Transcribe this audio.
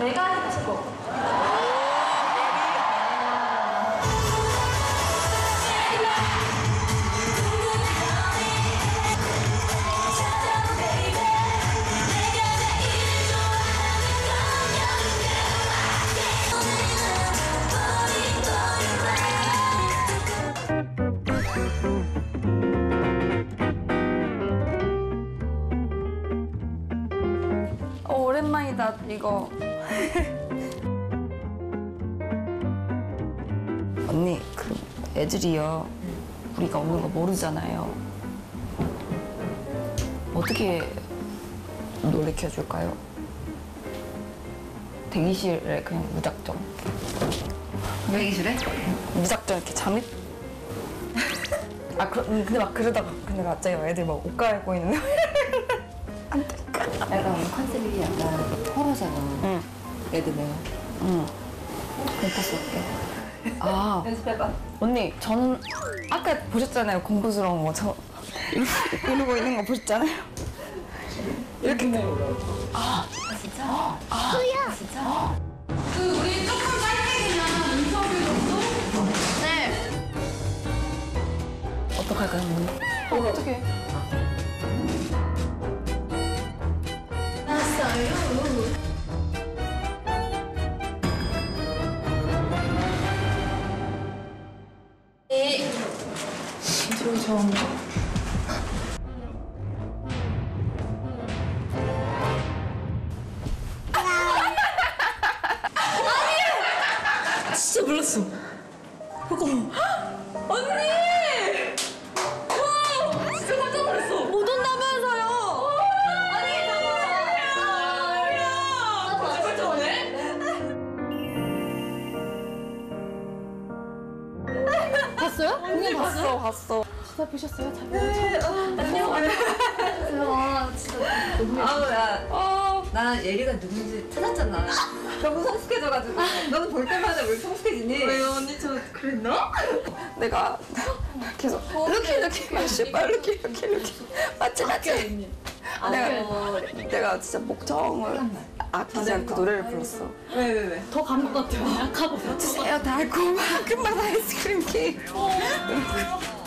내가 하니까 최고. 오랜만이다 이거. 언니 그 애들이요 우리가 오는 거 모르잖아요. 어떻게 놀래켜줄까요? 대기실에 그냥 무작정. 대기실에? 무작정 이렇게 잠입. 근데 막 그러다가 근데 갑자기 애들 막 옷 갈아입고 있는데. 안 돼. 약간 오늘 컨셉이 약간 호러잖아. 응. 애들은. 응. 공포스럽게. 아. 연습해봐. 언니, 저는 아까 보셨잖아요. 공포스러운 거. 저 이러고 있는 거 보셨잖아요. 이렇게. 아, 진짜? 소야. 진짜? 우리 조금 짧게 그냥 인터뷰 정도? 네. 어떡할까요, 언니? 어떡해. 저기 처음 봐. 진짜 몰랐어. 잠깐만. 언니! 와! 진짜 깜짝 놀랐어. 못 온다면서요. 아니, 잠깐만. 깜짝 오네? 봤어요? 언니 봤어. 진짜 보셨어요? 안녕. 아, 진짜 너무 아우, 나 예리가 누군지 찾았잖아. 너무 성숙해져가지고. 너는 볼 때마다 왜 성숙해지니? 왜요, 언니? 저 그랬나? 내가 계속 이렇게 맞지? 내가 진짜 목청을 아끼지 않고 노래를 불렀어. 왜? 더 감동 같아요. 약하고. 주세요 달콤한 끝맛 아이스크림 케이크.